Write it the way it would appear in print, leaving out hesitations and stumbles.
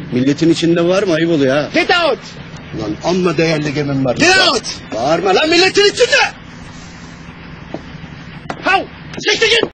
Milletin içinde var mı? Ayıp oluyor ha. Get out! Lan amma değerli gemim var. Get out! Bağırma lan milletin içinde! How? Siktir git!